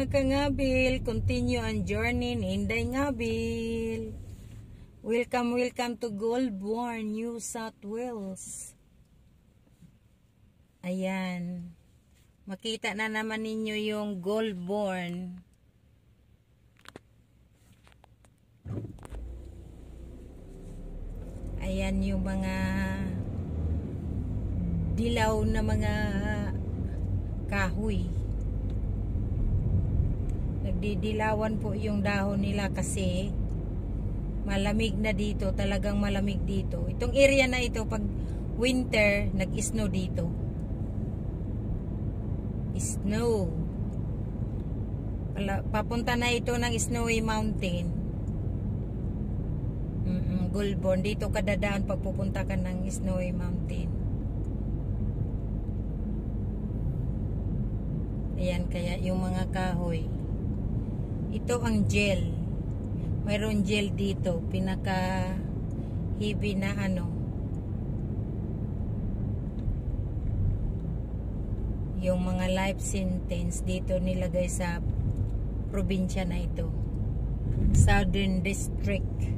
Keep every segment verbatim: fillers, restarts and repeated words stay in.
mga kangabil, continue ang journey ni Inday Ngabil. Welcome, welcome to Goulburn, New South Wales. Ayan. Makita na naman ninyo yung Goulburn. Ayan yung mga dilaw na mga kahoy. Nagdidilawan po yung dahon nila kasi malamig na dito, talagang malamig dito. Itong area na ito pag winter, nag-snow dito. Snow. Papunta na ito ng Snowy Mountain. Mm-mm, Goulburn. Dito ka dadaan pag pupunta ka ng Snowy Mountain. Ayan, kaya yung mga kahoy. Ito ang gel. Mayroon gel dito. Pinaka heavy na ano. Yung mga life sentence dito nilagay sa probinsya na ito. Southern District.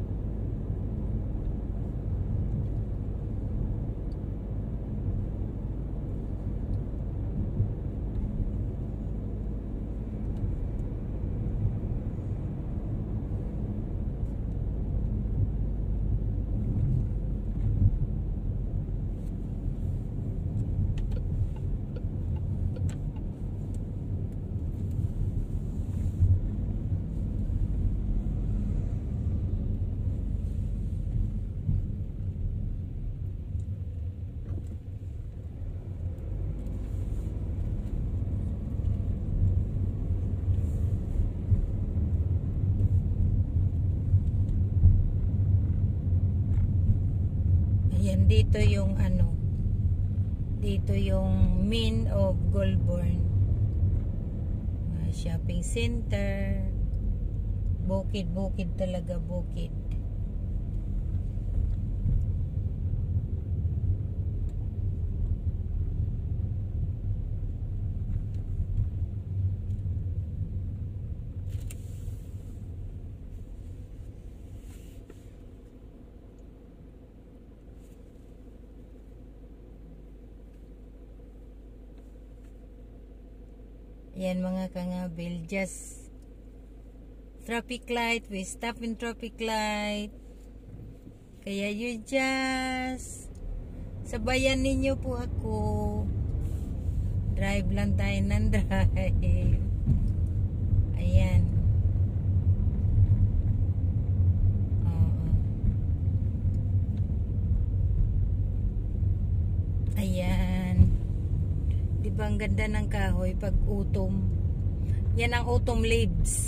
Yan, dito yung ano, dito yung main of Goulburn. Uh, shopping center, bukid-bukid talaga, bukid. Yan mga kangabil, just traffic light, we stop in traffic light. Kaya you just sabayan ninyo po ako. Drive lang tayo ng drive. Ayan. Oo. Ayan. Diba ang ganda ng kahoy pag autumn. Yan ang autumn leaves.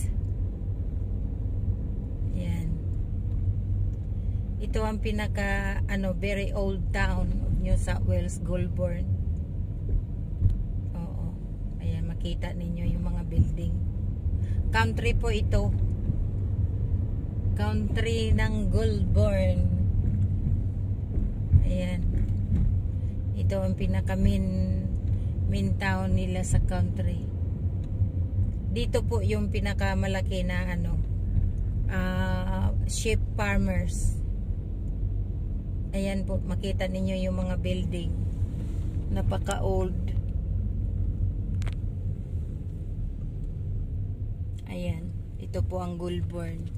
Yan. Ito ang pinaka ano, very old town of New South Wales, Goulburn. Oo. Ayan, makita ninyo yung mga building. Country po ito. Country ng Goulburn. Ayan. Ito ang pinaka main main town nila sa country. Dito po yung pinakamalaki na ano, uh, sheep farmers. Ayan po, makita ninyo yung mga building. Napaka old. Ayan, ito po ang Goulburn.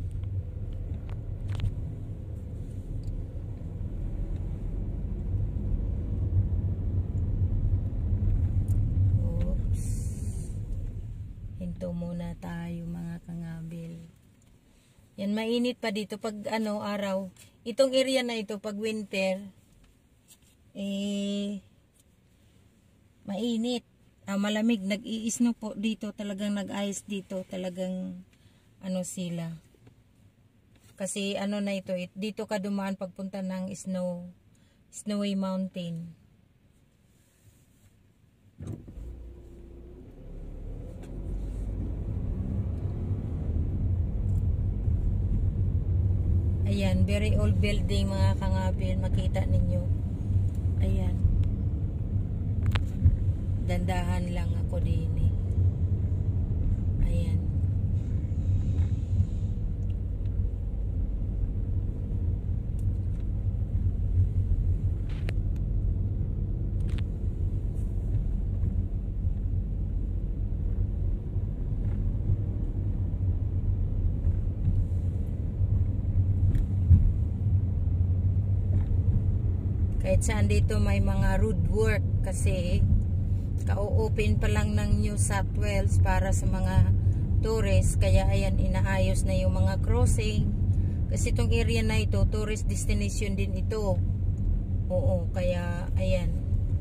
Hinto muna tayo mga kangabil. Yan, mainit pa dito pag ano, araw. Itong area na ito pag winter, eh, mainit. Ah, malamig. Nag-i-snow po dito. Talagang nag-ice dito. Talagang ano sila. Kasi ano na ito, dito ka dumaan pagpunta ng snow, Snowy Mountain. Ayan, very old building mga kangabil, makita ninyo. Ayan. Dandahan lang ako din eh. Ayan. Kahit saan dito may mga road work kasi ka-open pa lang ng New South Wales para sa mga tourist, kaya ayan, inaayos na yung mga crossing kasi itong area na ito tourist destination din ito. Oo, kaya ayan,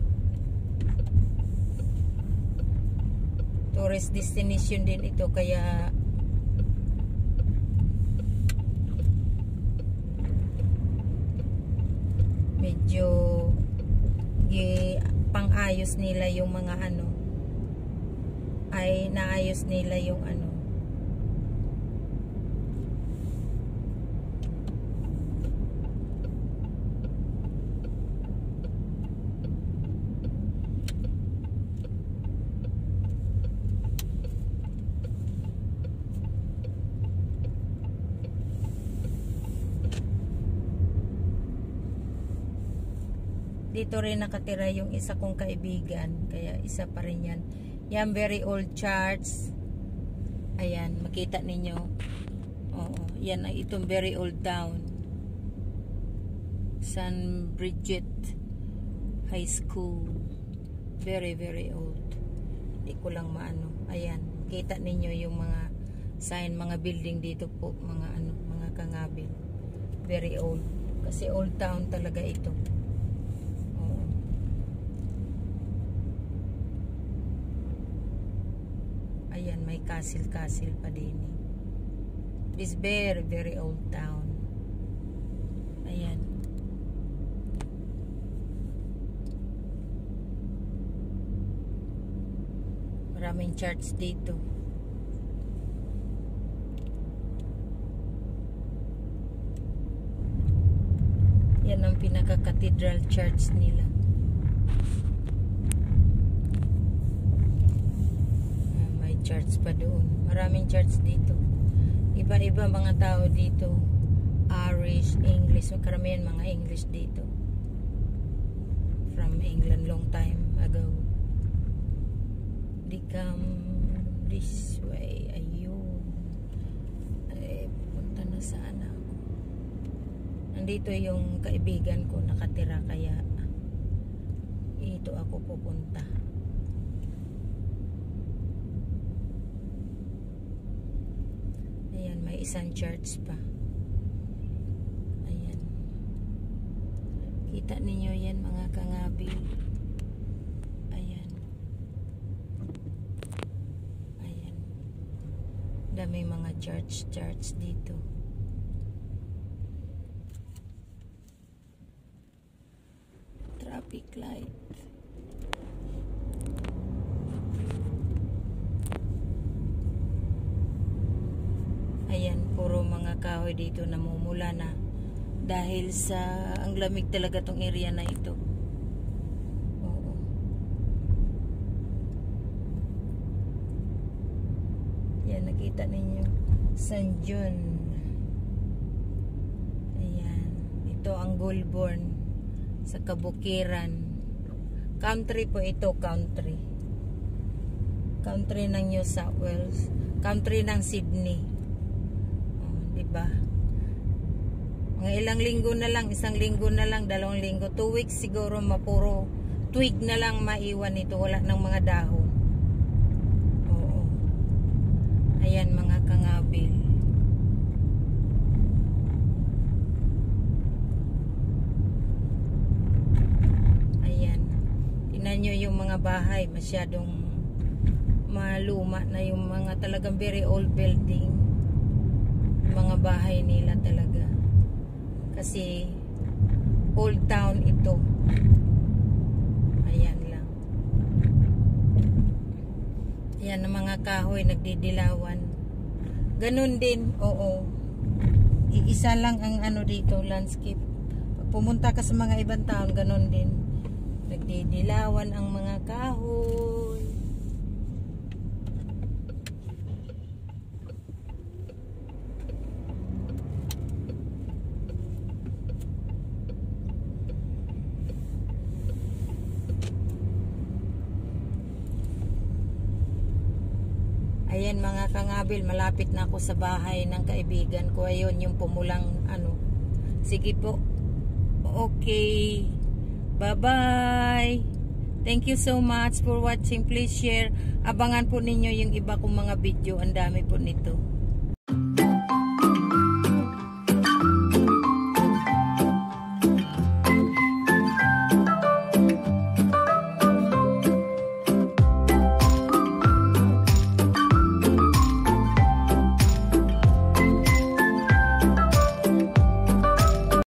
tourist destination din ito, kaya medyo pang-ayos nila yung mga ano, ay naayos nila yung ano, dito rin nakatira yung isa kong kaibigan, kaya isa pa rin yan. Yan, very old church. Ayan, makita ninyo. Oo, yan ay itong very old town. San Bridget High School. Very, very old. Hindi ko lang maano. Ayan, kita ninyo yung mga sign, mga building dito po, mga ano, mga kangabil. Very old. Kasi old town talaga ito. Ayan, may castle-castle pa din. This very, very old town. Ayan. Maraming church dito. Yan ang pinaka-cathedral church nila. Church pa doon. Maraming church dito. Iba-iba mga tao dito. Irish, English. Karamihan mga English dito. From England long time ago. They come this way. Ayun. Ay, punta na sana ako. Nandito yung kaibigan ko nakatira, kaya ito ako pupunta. Ayan, may isang church pa. Ayan. Kita ninyo yan mga kangabi. Ayan. Ayan. Dami mga church, church dito. Traffic light. Ayan, puro mga kahoy dito namumula na dahil sa ang lamig talaga tong area na ito. Oo. Yan, nakita ninyo San John. Ayan, ito ang Goulburn sa Kabukiran. Country po ito, country. Country ng New South Wales. Country ng Sydney. Diba? Mga ilang linggo na lang, isang linggo na lang, dalawang linggo, two weeks siguro mapuro twig na lang maiwan ito, wala ng mga dahon. Oo. Ayan mga kangabil. Ayan. Tingnan nyo yung mga bahay, masyadong maluma na yung mga talagang very old building. Mga bahay nila talaga kasi old town ito. Ayan lang. Ayan ang mga kahoy nagdidilawan. Ganun din, oo. Iisa lang ang ano dito, landscape. Pag pumunta ka sa mga ibang town, ganun din. Nagdidilawan ang mga kahoy. Ayan mga kangabil, malapit na ako sa bahay ng kaibigan ko. Ayun yung pumulang ano. Sige po. Okay. Bye-bye. Thank you so much for watching. Please share. Abangan po ninyo yung iba kong mga video. Ang dami po nito.